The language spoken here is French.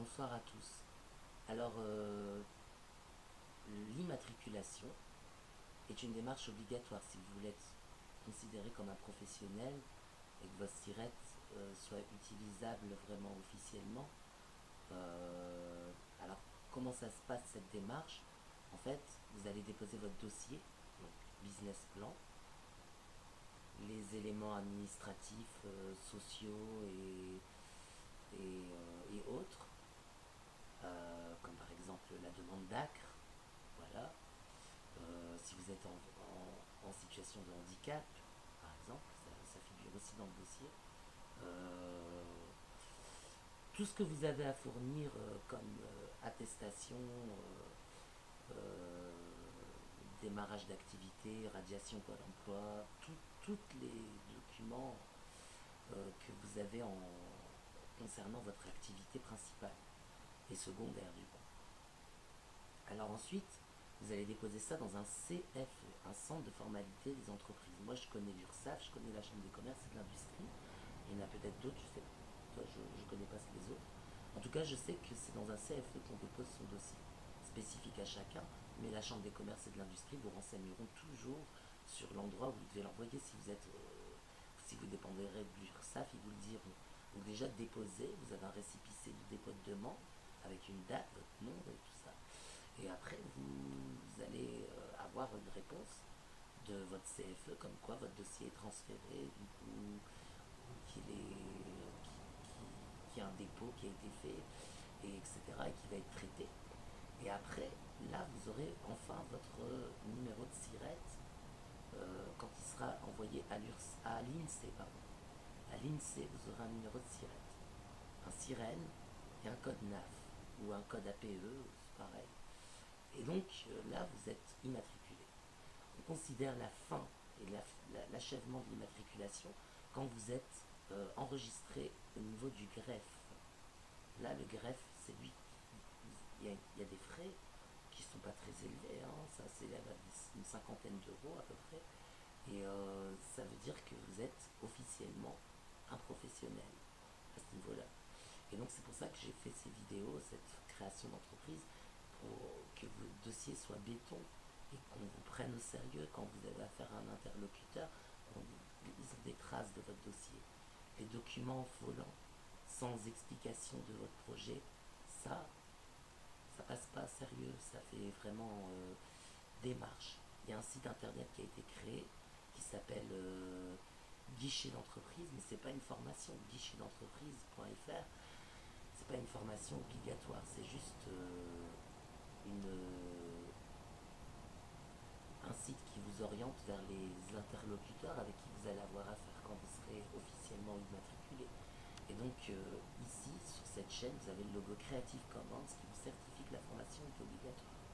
bonsoir à tous. Alors, l'immatriculation est une démarche obligatoire si vous voulez être considéré comme un professionnel et que votre SIRET soit utilisable vraiment officiellement. Alors, comment ça se passe cette démarche? En fait, vous allez déposer votre dossier, donc business plan, les éléments administratifs, sociaux et autres, comme par exemple la demande d'ACRE, voilà. Si vous êtes en situation de handicap, par exemple, ça figure aussi dans le dossier. Tout ce que vous avez à fournir comme attestation, démarrage d'activité, radiation Pôle emploi, tous les documents que vous avez concernant votre activité principale et secondaire du coup. Alors ensuite, vous allez déposer ça dans un CFE, un centre de formalité des entreprises. Moi, je connais l'URSSAF, je connais la Chambre des commerces et de l'industrie. Il y en a peut-être d'autres, je sais pas. Je ne connais pas les autres. En tout cas, je sais que c'est dans un CFE qu'on dépose son dossier, spécifique à chacun, mais la Chambre des commerces et de l'industrie vous renseigneront toujours sur l'endroit où vous devez l'envoyer si vous dépendrez de l'URSSAF, ils vous le diront. Donc déjà déposez, vous avez un récépissé de dépôt de demande avec une date, votre nom et tout ça. Et après, vous allez avoir une réponse de votre CFE, comme quoi votre dossier est transféré, du coup, qu'il y a un dépôt qui a été fait, et etc., et qui va être traité. Et après, là, vous aurez enfin votre numéro de SIRET quand il sera envoyé à l'INSEE. À l'INSEE, vous aurez un numéro de SIRET, un sirène et un code NAF, ou un code APE, c'est pareil. Et donc là, vous êtes immatriculé. On considère la fin et l'achèvement de l'immatriculation quand vous êtes enregistré au niveau du greffe. Là, le greffe, c'est lui. Il y a des frais qui ne sont pas très élevés, hein. Ça s'élève à une cinquantaine d'euros à peu près. Et ça veut dire que vous êtes officiellement un professionnel à ce niveau-là. Et donc c'est pour ça que j'ai fait ces vidéos, cette création d'entreprise, pour que votre dossier soit béton et qu'on vous prenne au sérieux quand vous avez affaire à un interlocuteur, qu'on lise des traces de votre dossier. Les documents volants, sans explication de votre projet, ça passe pas sérieux, ça fait vraiment démarche. Il y a un site internet qui a été créé qui s'appelle guichet d'entreprise, mais c'est pas une formation. Guichetdentreprise.fr, c'est pas une formation obligatoire, c'est juste un site qui vous oriente vers les interlocuteurs avec qui vous allez avoir affaire quand vous serez officiellement immatriculé. Et donc ici, sur cette chaîne, vous avez le logo Creative Commons qui vous certifie que la formation est obligatoire.